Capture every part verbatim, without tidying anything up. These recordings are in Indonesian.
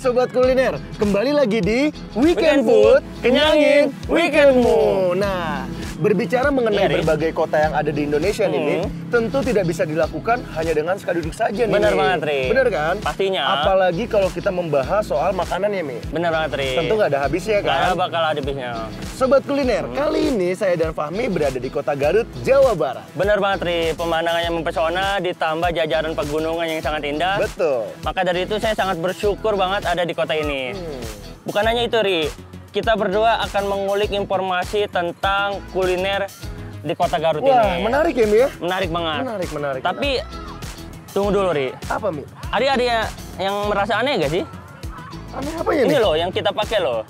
Sobat Kuliner, kembali lagi di Weekend, Weekend Food, Food, kenyangin kenyangin weekendmu. Nah, berbicara mengenai Iya, Ri. berbagai kota yang ada di Indonesia nih, Mi, Hmm. tentu tidak bisa dilakukan hanya dengan sekali duduk saja nih. Bener Mi. banget, Ri. Bener kan? Pastinya. Apalagi kalau kita membahas soal makanan ya, Mi. Bener banget, Ri. Tentu nggak ada habisnya Nggak kan? bakal ada habisnya. Sobat Kuliner, kali ini saya dan Fahmi berada di kota Garut, Jawa Barat. Bener banget, Ri. Pemandangannya mempesona, ditambah jajaran pegunungan yang sangat indah. Betul. Maka dari itu saya sangat bersyukur banget ada di kota ini. Hmm. Bukan hanya itu, Ri. Kita berdua akan mengulik informasi tentang kuliner di kota Garut Wah, ini. menarik ya, Mi ya? Menarik banget. Menarik, menarik. Tapi tunggu dulu, Ri. apa, Mi? Ada ada ya yang merasa aneh gak sih? Aneh apa ya Ini nih? loh yang kita pakai loh.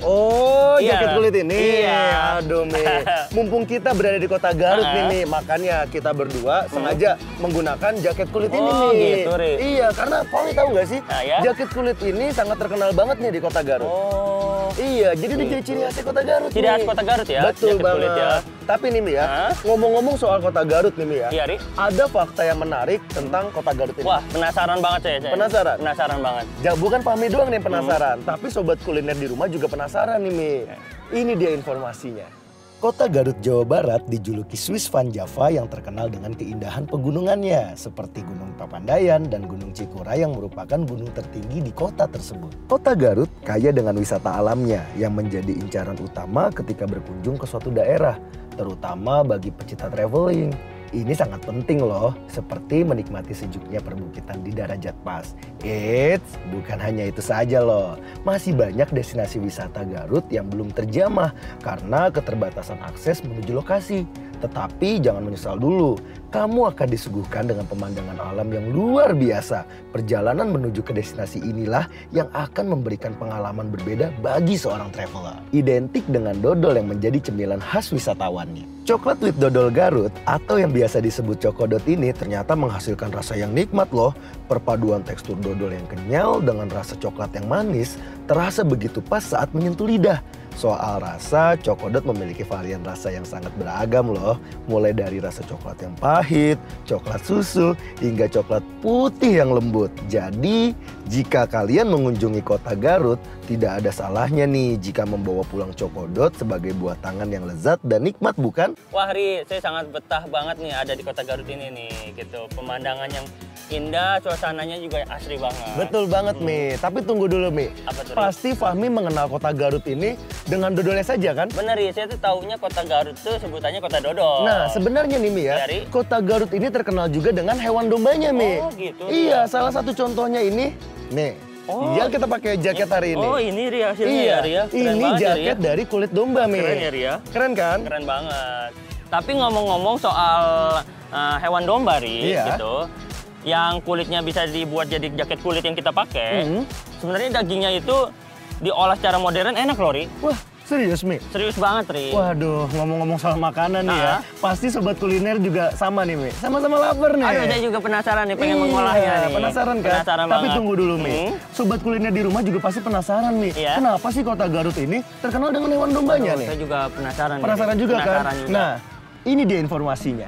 Oh, Iya. jaket kulit ini. Iya. Aduh, Mi. Mumpung kita berada di kota Garut nih, Ah. Mi, makanya kita berdua sengaja menggunakan jaket kulit ini, Oh, Mi. gitu, Ri. Iya, karena Fahmi tahu nggak sih? Ah, ya? Jaket kulit ini sangat terkenal banget nih di kota Garut. Oh. Iya, jadi ini jadi ciri khasnya kota Garut Ciri nih. khas kota Garut ya, Betul jaket banget. kulit ya. Tapi nih, Mi ya, Hah? ngomong-ngomong soal kota Garut nih, Mi ya. Iya, Ri. Ada fakta yang menarik tentang kota Garut ini. Wah, penasaran banget saya. saya. Penasaran? Penasaran banget. Ja, bukan Fahmi doang nih yang penasaran, Hmm. tapi sobat kuliner di rumah juga penasaran nih, Mi. Ini dia informasinya. Kota Garut, Jawa Barat dijuluki Swiss Van Java yang terkenal dengan keindahan pegunungannya, seperti Gunung Papandayan dan Gunung Cikura yang merupakan gunung tertinggi di kota tersebut. Kota Garut kaya dengan wisata alamnya yang menjadi incaran utama ketika berkunjung ke suatu daerah, terutama bagi pecinta traveling. Ini sangat penting loh, seperti menikmati sejuknya perbukitan di Darajat Pas. Eits, bukan hanya itu saja loh. Masih banyak destinasi wisata Garut yang belum terjamah karena keterbatasan akses menuju lokasi. Tetapi jangan menyesal dulu, kamu akan disuguhkan dengan pemandangan alam yang luar biasa. Perjalanan menuju ke destinasi inilah yang akan memberikan pengalaman berbeda bagi seorang traveler. Identik dengan dodol yang menjadi cemilan khas wisatawannya. Coklat with dodol Garut atau yang biasa disebut cokodot ini ternyata menghasilkan rasa yang nikmat loh. Perpaduan tekstur dodol yang kenyal dengan rasa coklat yang manis terasa begitu pas saat menyentuh lidah. Soal rasa, cokodot memiliki varian rasa yang sangat beragam loh. Mulai dari rasa coklat yang pahit, coklat susu, hingga coklat putih yang lembut. Jadi, jika kalian mengunjungi kota Garut, tidak ada salahnya nih jika membawa pulang cokodot sebagai buah tangan yang lezat dan nikmat, bukan? Wah, Ri, saya sangat betah banget nih ada di kota Garut ini nih, gitu. Pemandangan yang indah, suasananya juga asri banget. Betul banget, Mi. Tapi tunggu dulu, Mi. Apa tuh, Ri? Pasti Fahmi mengenal kota Garut ini dengan dodolnya saja, kan? Bener, Ri. Saya tuh taunya kota Garut tuh sebutannya kota dodol. Nah, sebenarnya nih, Mi ya, Iya, Ri. kota Garut ini terkenal juga dengan hewan dombanya, Mi. Oh, gitu. Iya, salah satu contohnya ini, nih, Oh. yang kita pakai jaket hari ini. Oh, ini Ri hasilnya Iya, ya, Ri ya. Keren ini banget ya, Ri, ya. jaket dari kulit domba, Mi. Keren ya, Ri ya. Keren kan? Keren banget. Tapi ngomong-ngomong soal uh, hewan domba, Ri, Iya. gitu, yang kulitnya bisa dibuat jadi jaket kulit yang kita pakai, Mhm. sebenarnya dagingnya itu diolah secara modern enak loh, Ri. Wah, serius, Mi? Serius banget, Ri. Waduh, ngomong-ngomong soal makanan nih ya, Ah. pasti sobat kuliner juga sama nih, Mi. Sama-sama lapar nih. Aduh, saya juga penasaran nih, pengen Iya, mengolahnya nih. penasaran kan? Penasaran Tapi banget. tunggu dulu, Mi. Hmm? Sobat kuliner di rumah juga pasti penasaran nih. Iya. Kenapa sih kota Garut ini terkenal dengan hewan dombanya Aduh, nih? saya juga penasaran. nih. Penasaran juga Penasaran kan? juga. Nah, ini dia informasinya.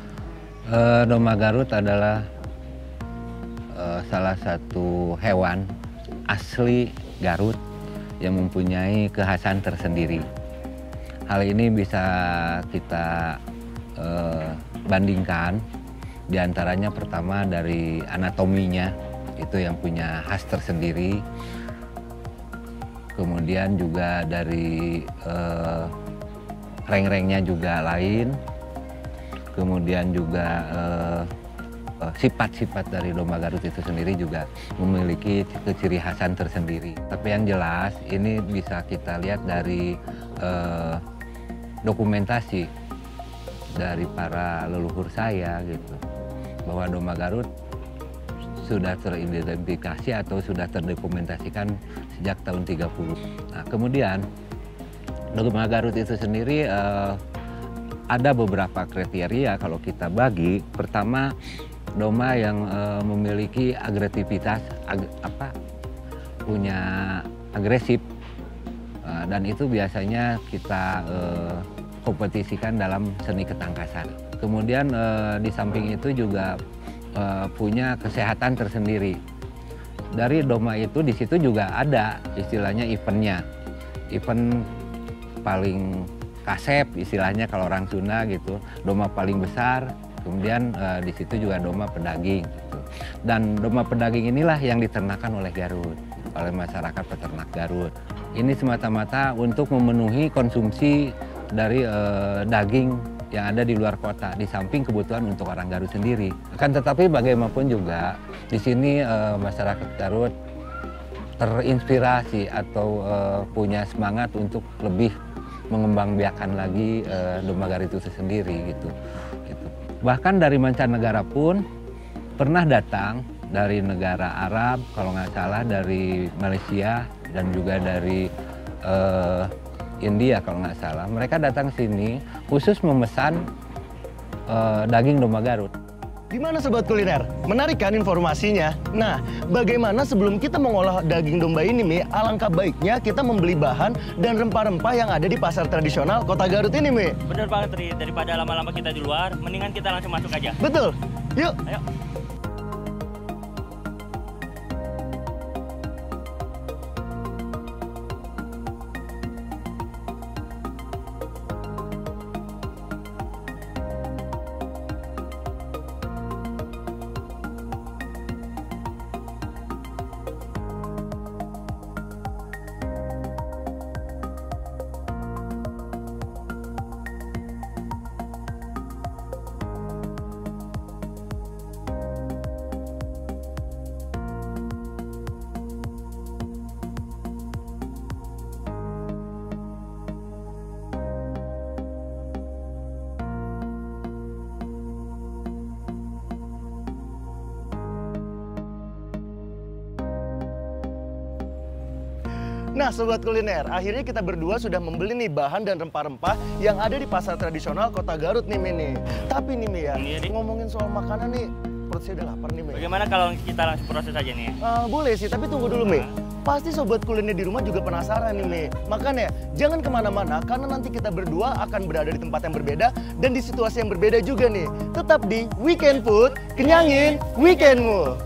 Eh, domba Garut adalah eh, salah satu hewan asli Garut yang mempunyai kekhasan tersendiri. Hal ini bisa kita eh, bandingkan, diantaranya pertama dari anatominya, itu yang punya khas tersendiri. Kemudian juga dari eh, reng-rengnya juga lain. Kemudian juga eh, eh, sifat-sifat dari domba Garut itu sendiri juga memiliki keciri khasan tersendiri. Tapi yang jelas ini bisa kita lihat dari eh, dokumentasi dari para leluhur saya gitu, bahwa domba Garut sudah teridentifikasi atau sudah terdokumentasikan sejak tahun tiga puluh. Nah, kemudian domba Garut itu sendiri eh, ada beberapa kriteria kalau kita bagi. Pertama, domba yang uh, memiliki agresivitas, ag apa, punya agresif, uh, dan itu biasanya kita uh, kompetisikan dalam seni ketangkasan. Kemudian uh, di samping itu juga uh, punya kesehatan tersendiri. dari domba itu di situ juga ada istilahnya eventnya, event paling kasep istilahnya kalau orang Sunda gitu, domba paling besar. Kemudian uh, di situ juga domba pedaging gitu. Dan domba pedaging inilah yang diternakan oleh Garut, oleh masyarakat peternak Garut. Ini semata-mata untuk memenuhi konsumsi dari uh, daging yang ada di luar kota, di samping kebutuhan untuk orang Garut sendiri. Akan tetapi bagaimanapun juga di sini uh, masyarakat Garut terinspirasi atau uh, punya semangat untuk lebih mengembangbiakan lagi uh, domba Garut itu sendiri gitu. gitu. Bahkan dari mancanegara pun pernah datang dari negara Arab, kalau nggak salah dari Malaysia dan juga dari uh, India kalau nggak salah. Mereka datang sini khusus memesan uh, daging domba Garut. Gimana Sobat Kuliner? Menarik kan informasinya? Nah, bagaimana sebelum kita mengolah daging domba ini, Mi? Alangkah baiknya kita membeli bahan dan rempah-rempah yang ada di pasar tradisional Kota Garut ini, Mi. Bener banget, Ri. Daripada lama-lama kita di luar, mendingan kita langsung masuk aja. Betul. Yuk. Ayo. Nah Sobat Kuliner, akhirnya kita berdua sudah membeli nih bahan dan rempah-rempah yang ada di pasar tradisional Kota Garut nih, Mi nih. Tapi nih, Mi ya, Iya, Dik. ngomongin soal makanan nih, perut saya udah lapar nih, Mi. Bagaimana kalau kita langsung proses aja nih? Uh, boleh sih, tapi tunggu dulu, Mi. Pasti Sobat Kuliner di rumah juga penasaran nih, Mi. Makanya jangan kemana-mana, karena nanti kita berdua akan berada di tempat yang berbeda dan di situasi yang berbeda juga nih. Tetap di Weekend Food, kenyangin weekendmu.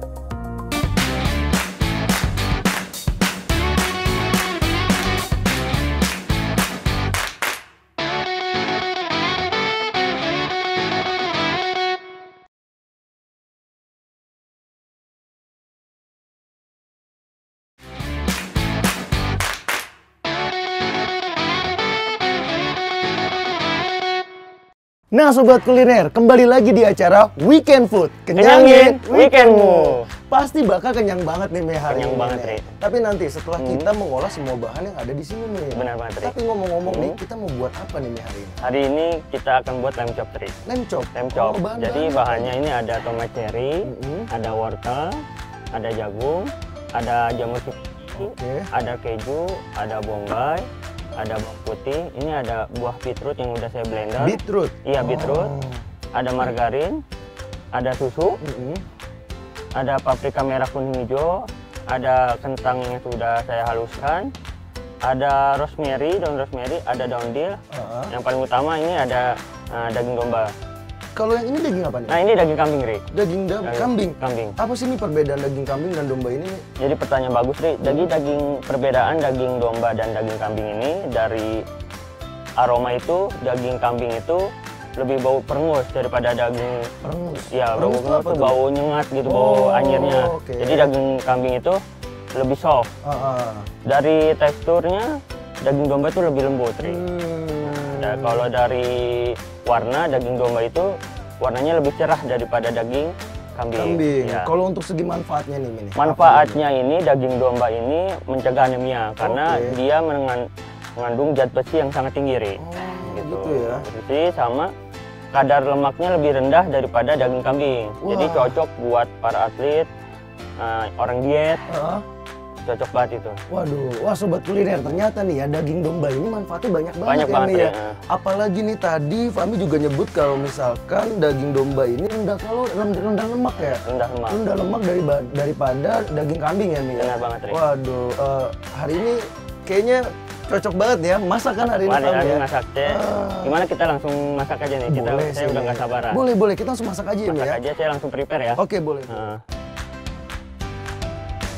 Nah Sobat Kuliner, kembali lagi di acara Weekend Food, kenyangin weekendmu. Pasti bakal kenyang banget nih, Mi, hari Kenyang ini. banget, Nih. Ri. Tapi nanti setelah Hmm. kita mengolah semua bahan yang ada di sini, Mi. Benar banget, Ri. Tapi ngomong-ngomong nih, Hmm. kita mau buat apa nih, Mi, hari ini? Hari ini kita akan buat lem chop, Tri. Lem chop. Lem chop. Oh, bahan-bahan Jadi apa? bahannya ini ada tomat cherry, Mm-mm. ada wortel, ada jagung, ada jamur putih, Oke. ada keju, ada bombay, ada bawang putih. Ini ada buah beetroot yang udah saya blender. Beetroot. Iya, beetroot. Oh. Ada margarin, ada susu, Mm-mm. ada paprika merah kuning hijau, ada kentang yang sudah saya haluskan, ada rosemary, daun rosemary, ada daun dill. Ah. Yang paling utama ini ada uh, daging domba. Kalau yang ini daging apa nih? Nah, ini daging kambing, Ri. Daging da- Daging kambing. Kambing. Apa sih nih perbedaan daging kambing dan domba ini, Mi? Jadi pertanyaan bagus, Ri. Jadi daging perbedaan daging domba dan daging kambing ini dari aroma itu, daging kambing itu lebih bau perengus daripada daging. Perengus. Ya, bau Perengus perengus apa tuh tuh? bau nyengat gitu, Oh, bau anyirnya. oke. Jadi daging kambing itu lebih soft. Ah, ah. Dari teksturnya daging domba itu lebih lembut, Ri. Hmm. Nah, kalau dari warna daging domba itu warnanya lebih cerah daripada daging kambing. Kambing. Ya. Kalau untuk segi manfaatnya nih, Mi, nih, apa Manfaatnya ini daging domba ini mencegah anemia karena Oke. dia mengan- mengandung zat besi yang sangat tinggi, Ri. Oh, gitu ya. Besi sama kadar lemaknya lebih rendah daripada daging kambing. Jadi Wah. cocok buat para atlet, uh, orang diet, Ah. cocok banget itu. Waduh, wah Sobat Kuliner, ternyata nih ya daging domba ini manfaatnya banyak banget Banyak ya, banget, Mi, ya. ya. Apalagi nih tadi Fahmi juga nyebut kalau misalkan daging domba ini rendah kalori, rendah, rendah lemak ya. Rendah lemak. Rendah lemak dari, daripada daging kambing ya, Mi. ya? Benar banget, Ri. Waduh, eh, hari ini kayaknya cocok banget ya masakan hari ini, Mari Fahmi hari ya. masak teh. Ah. Gimana kita langsung masak aja nih? Kita, Boleh saya sih, udah Mi. nggak sabaran. Boleh, boleh. Kita langsung masak aja ya, Mi, Masak ya. aja, saya langsung prepare ya. Oke, boleh. Nah,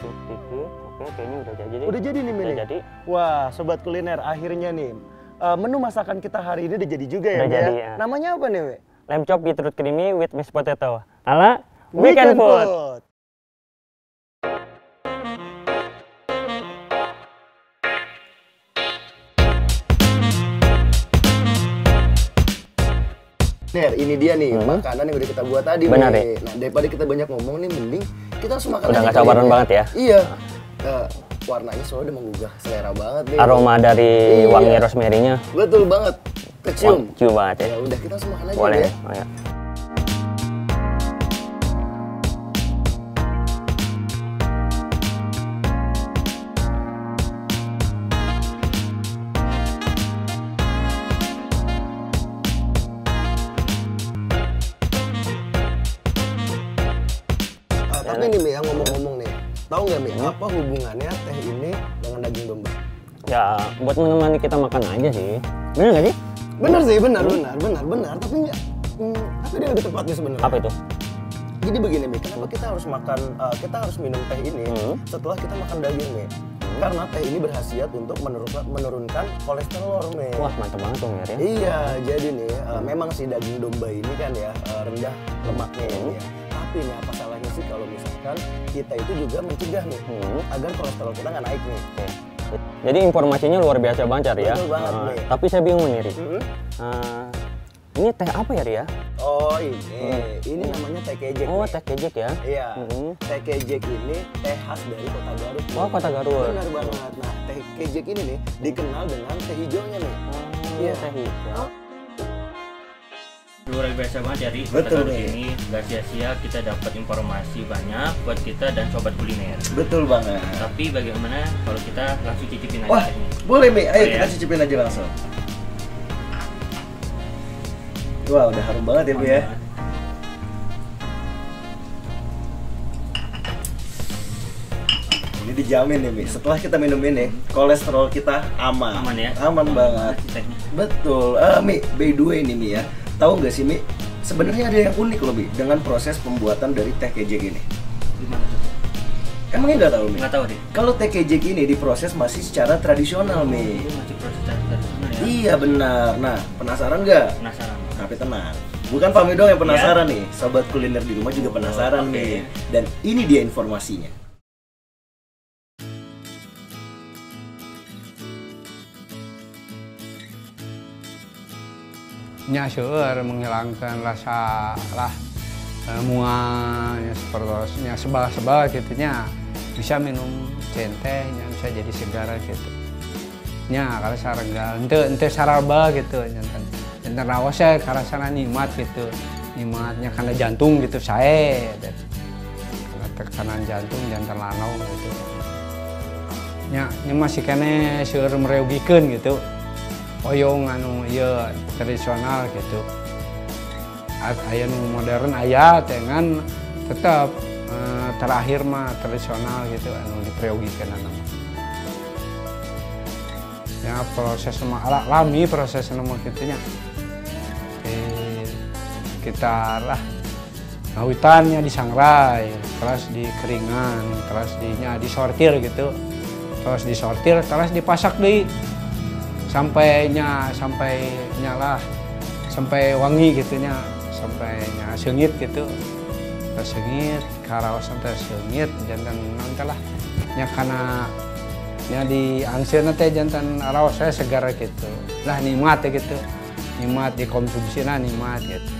Dikit. Oke, kayaknya udah jadi. Udah jadi nih Mi. Udah nih? jadi. Wah, sobat kuliner, akhirnya nih uh, menu masakan kita hari ini udah jadi juga ya. Udah Mi, jadi, ya? ya. Namanya apa nih, Mi? Lamb chop beetroot creamy with mashed potato. Ala weekend, weekend food. food. Ner, ini dia nih hmm. makanan yang udah kita buat tadi. Benar, nih. Nah, daripada kita banyak ngomong nih, mending kita langsung makan. Udah nggak sabaran banget ya? Iya. Uh, warnanya soalnya udah menggugah selera banget nih. Aroma dari iya. wangi rosemary-nya. Betul banget. Kecium. Cium banget ya. Ya udah kita langsung makan aja. Boleh. Ya. Oh, ya. Tapi nih Mi, yang ngomong-ngomong nih, tahu nggak Mi, hmm? apa hubungannya teh ini dengan daging domba? Ya, buat menemani kita makan aja sih. Bener nggak sih? Bener sih, benar, hmm. benar, benar, benar. Tapi nggak, hmm, tapi dia lebih tepatnya sebenarnya. Apa itu? Jadi begini Mi, kenapa kita harus makan, uh, kita harus minum teh ini hmm. setelah kita makan daging Mi? Hmm. Karena teh ini berkhasiat untuk menurunkan, menurunkan kolesterol Mi. Wah, mantap banget tuh Mir ya. Iya, jadi nih, uh, hmm. memang si daging domba ini kan ya uh, rendah lemaknya hmm. ya. Tapi nih apa salahnya sih kalau misalkan kita itu juga mencegah nih hmm. agar kolesterol kita nggak naik nih. Oke. Jadi informasinya luar biasa banget ya. Betul banget uh, nih. Tapi saya bingung nih Ri. Hmm. Uh, ini teh apa ya Ria? Oh ini, hmm. ini namanya teh kejek. Oh nih. teh kejek ya? Iya. Hmm. Teh kejek ini teh khas dari Kota Garut. Oh Kota Garut. Benar banget. Nah teh kejek ini nih dikenal dengan teh hijaunya nih. Oh iya. Teh hijau. Luar biasa banget dari Betul Kota Garut ini, nggak sia-sia kita dapat informasi banyak buat kita dan sobat kuliner. Betul banget. Tapi bagaimana kalau kita langsung cicipin aja? Wah, ini? boleh Mi, ayo oh, kita ya? cicipin aja langsung. Wah, udah harum banget ya Mi ya. Ini dijamin nih Mi, setelah kita minum ini, kolesterol kita aman. Aman ya? Aman banget. Betul. Uh, Mi, by the way nih Mi ya, tahu nggak sih Mi, sebenarnya ada yang unik loh Mi dengan proses pembuatan dari teh kejek ini. Gimana tuh? Emangnya nggak tahu Mi? Nggak tahu deh. Kalau teh kejek ini diproses masih secara tradisional Mi. Itu masih proses tradisional ya? Iya benar. Nah, penasaran nggak? Penasaran. Tapi tenang, bukan Fahmi doang yang penasaran ya? nih, sobat kuliner di rumah juga penasaran oh, nih. okay. Dan ini dia informasinya. Nya seueur menghilangkan rasa lah muanya seperti sebal-sebal gitunya, bisa minum centehnya, bisa jadi segar gitu. Nya kalau sarenggal, ente ente saraba gitu, jantan jantan rawasnya karena sana nikmat gitu, nikmatnya karena jantung gitu saya, karena tekanan jantung jantan lanau gitu. Nya nya masih kene seueur mereugikeun gitu. Oyong anu ieu tradisional gitu. Aya nu modern aya dengan tetap e, terakhir mah tradisional gitu anu diperyogikan anu. Ya proses mah alami proses mah kitu nya. E, kita lah ngawitannya disangrai, terus dikeringan, terus dinya disortir gitu. Terus disortir, terus dipasak deui. Sampainya sampai nyala sampai wangi gitunya, sampai nya seungit gitu, terus seungit karawasan teh seungit jantan nanti lah nya kana nya di angsieuna teh jantan raos saya segar gitu lah, nikmat ya gitu, nikmat dikonsumsina nikmat gitu.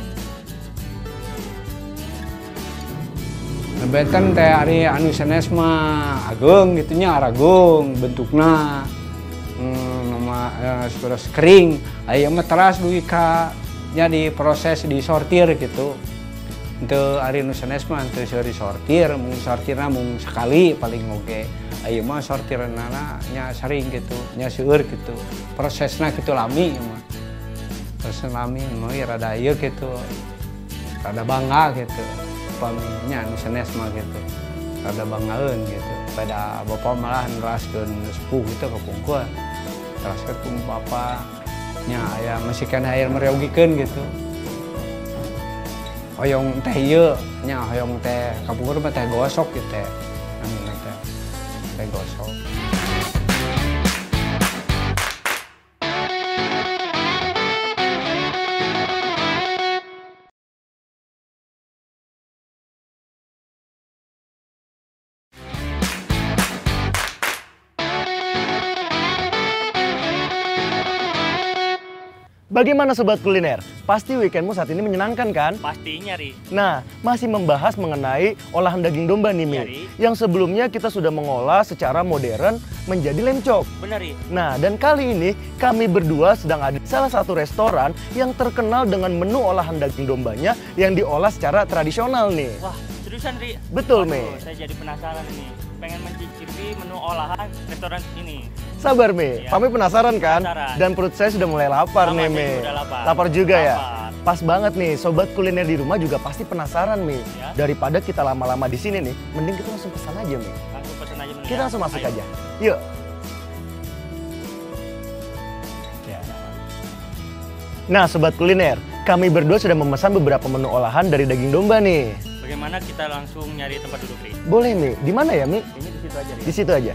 Benten teh ari anu sanes mah agung gitunya, aragung bentukna. Hmm, nama ya, terus kering, ayam teras duit ka nya diproses disortir gitu. Untuk hari nusanes mah untuk disortir, mung sortirna mung sekali paling oke. Ayam mah sortirna nya sering gitu, nya seueur gitu. Prosesna gitu lami mah. Proses lami mah rada ieu gitu. Rada bangga gitu. Paminya nusanes mah gitu. Rada banggaeun gitu. Pada bapak malah neraskeun sepuh gitu ke pungkul. Terus ke papa nya aya masih kan air mereugikeun gitu. Hoyong teh ieu nya hoyong teh kapungkur mah teh gosok gitu teh. Anu teh teh gosok. Bagaimana Sobat Kuliner? Pasti weekendmu saat ini menyenangkan kan? Pastinya, Ri. Nah, masih membahas mengenai olahan daging domba nih, Mi. Iya, Ri. Yang sebelumnya kita sudah mengolah secara modern menjadi lemcok. Benar, Ri. Nah, dan kali ini kami berdua sedang ada di salah satu restoran yang terkenal dengan menu olahan daging dombanya yang diolah secara tradisional nih. Wah, seriusan, Ri? Betul, Waduh, Mi. Saya jadi penasaran ini. Pengen mencicipi menu olahan restoran ini. Sabar, Mi. Iya. Kami penasaran kan? Penasaran. Dan perut saya sudah mulai lapar Sama, nih, saya Mi. juga udah lapar. juga ya? Lapar. Pas banget nih, Sobat Kuliner di rumah juga pasti penasaran, Mi. Ya. Daripada kita lama-lama di sini nih, mending kita langsung pesan aja, Mi. Langsung pesen aja menu Kita ya. langsung masuk Ayo. aja. Yuk. Ya. Nah, Sobat Kuliner, kami berdua sudah memesan beberapa menu olahan dari daging domba nih. Bagaimana kita langsung nyari tempat duduk, Ri? Boleh, Mi. Di mana ya, Mi? Ini di situ aja, Ri. Di situ aja.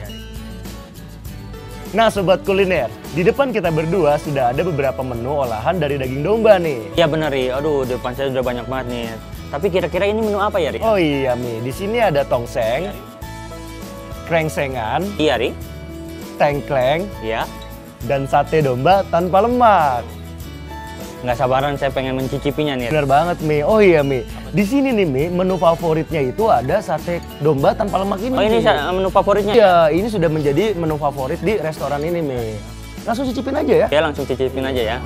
Nah, Sobat Kuliner, di depan kita berdua sudah ada beberapa menu olahan dari daging domba nih. Iya bener, Ri. Aduh, depan saya udah banyak banget nih. Tapi kira-kira ini menu apa ya, Ri? Oh iya, Mi. Di sini ada tongseng, krengsengan, Iya, Ri. tengkleng, Iya. dan sate domba tanpa lemak. Nggak sabaran saya pengen mencicipinya nih. Bener banget, Mi. Oh iya, Mi. Di sini nih, Mi, menu favoritnya itu ada sate domba tanpa lemak ini. Oh, ini Mi. sa- menu favoritnya? Iya, ini sudah menjadi menu favorit di restoran ini, Mi. Langsung cicipin aja ya. Ya, langsung cicipin aja ya.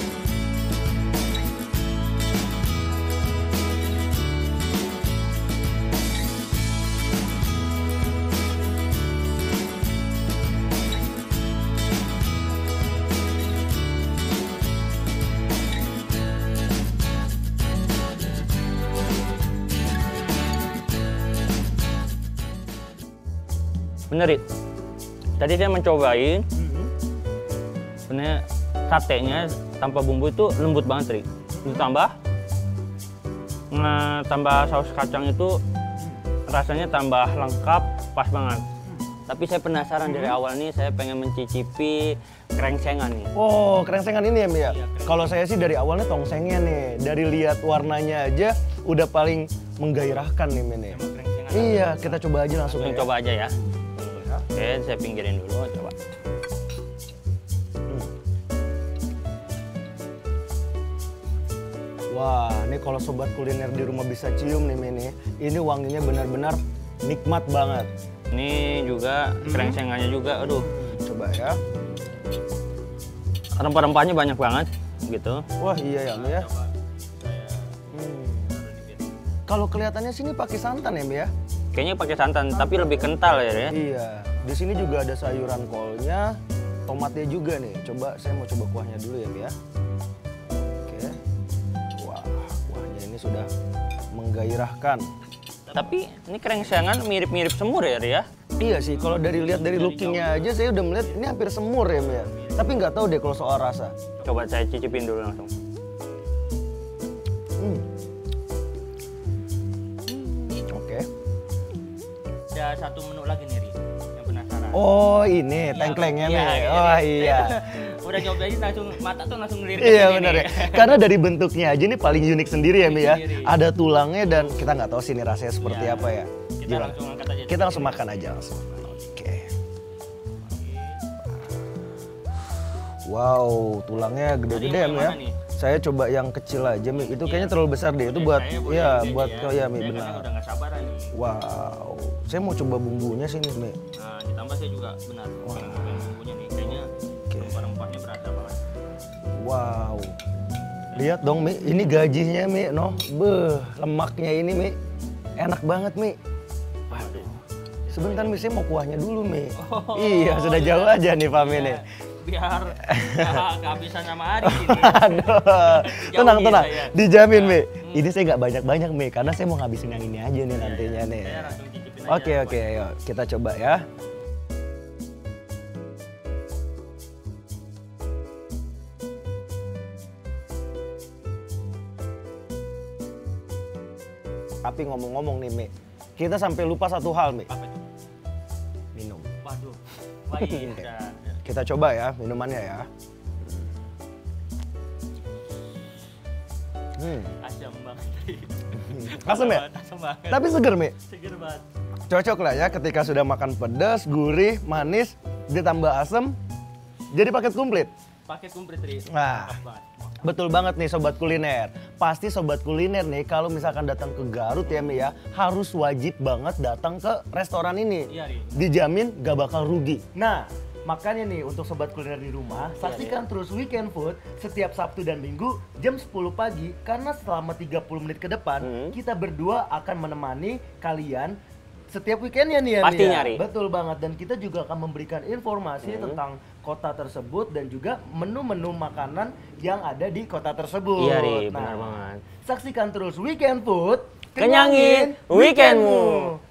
Bener, Ri. Tadi saya mencobain, sebenarnya satenya tanpa bumbu itu lembut banget, Ri. Ditambah, nah, tambah saus kacang itu rasanya tambah lengkap, pas banget. Tapi saya penasaran dari awal nih, saya pengen mencicipi krengsengan nih. Oh, krengsengan ini ya, Mi ya? Iya, krengsengan. Kalau saya sih dari awalnya tongsengnya nih. Dari lihat warnanya aja udah paling menggairahkan nih, Mi nih. Emang krengsengan. Iya, kita coba aja langsung Langsung ya. coba aja ya. Oke, saya pinggirin dulu, coba. Wah, ini kalau Sobat Kuliner di rumah bisa cium nih, Mi nih. Ini wanginya benar-benar nikmat banget. Ini juga krengsengannya juga, aduh. Coba ya. Rempah-rempahnya banyak banget, gitu. Wah, iya ya, Mi ya. Hmm. Kalau kelihatannya sini pakai santan ya, Mi ya? Kayaknya pakai santan, tapi lebih kental ya, ya. Iya. Di sini juga ada sayuran kolnya, tomatnya juga nih. Coba saya mau coba kuahnya dulu ya, Mi ya. Oke. Wah, kuahnya ini sudah menggairahkan. Tapi ini krengsengan mirip-mirip semur ya, Ri, ya? Iya sih, kalau dari lihat dari lookingnya aja saya udah melihat ini hampir semur ya, Mi ya. Tapi nggak tahu deh kalau soal rasa. Coba saya cicipin dulu langsung. Hmm. Oke. Ada satu menu lagi nih, Ri. Yang penasaran. Oh ini Iya, tengklengnya iya, nih. iya, Oh Ri. iya. Udah nyobain langsung mata tuh langsung ngelirik ke Iya sini benar nih. ya. Karena dari bentuknya aja ini paling unik sendiri ya, Mi ya. Sendiri. Ada tulangnya dan kita nggak tahu sini rasanya seperti Iya. apa ya. Kita Gimana? langsung angkat aja. Kita langsung makan aja langsung. Oke. Wow, tulangnya gede-gede ya, Tadi Mi yang ya. mana nih? Saya coba yang kecil aja, Mi. Itu kayaknya terlalu besar deh. Itu Oke, buat saya boleh ya, ini buat aja oh ya, Mi Saya kadang benar. udah nggak sabaran nih. Wow. Saya mau coba bumbunya sini, Mi. Nah, ditambah saya juga benar. Pengen cobain bumbunya nih. Kayaknya Oke. rempah-rempahnya berasa banget. Wow. Lihat dong, Mi. Ini gajinya, Mi. No. Beuh, lemaknya ini, Mi. Enak banget, Mi. Waduh. Sebentar, Mi. Saya mau kuahnya dulu, Mi. Oh, iya, sudah iya. jauh aja nih, Pak Mi nih. Biar nggak kehabisan sama Ari ini. Aduh. Jauh Tenang, nih tenang. saya. Dijamin, Mi. Hmm. Ini saya nggak banyak-banyak, Mi. Karena saya mau ngabisin yang ini aja nih nantinya nih. Saya langsung cicipin aja. Oke, oke. Ayo, kita coba ya. Tapi ngomong-ngomong nih, Mi. Kita sampai lupa satu hal, Mi. Apa itu? minum. Waduh. Pahit. Dah. Kita coba ya minumannya ya. Hmm. Asam banget. Asam ya? Asam banget. Tapi seger, Mi. Seger banget. Cocok lah ya ketika sudah makan pedas, gurih, manis, ditambah asam, jadi paket komplit. Paket komplit, Tri. Nah, Mantap banget. betul banget nih Sobat Kuliner. Pasti Sobat Kuliner nih kalau misalkan datang ke Garut ya Mi ya, harus wajib banget datang ke restoran ini. Iya, Ri. Dijamin gak bakal rugi. Nah, makanya nih untuk Sobat Kuliner di rumah, Iya, saksikan terus Weekend Food setiap Sabtu dan Minggu jam sepuluh pagi. Karena selama tiga puluh menit ke depan, Hmm. kita berdua akan menemani kalian setiap weekendnya nih ya Mi Pasti ya. nyari. Betul banget, dan kita juga akan memberikan informasi Hmm. tentang kota tersebut dan juga menu-menu makanan yang ada di kota tersebut. Iya, Ri, Nah, benar banget. saksikan terus Weekend Food, Kenyangin weekendmu.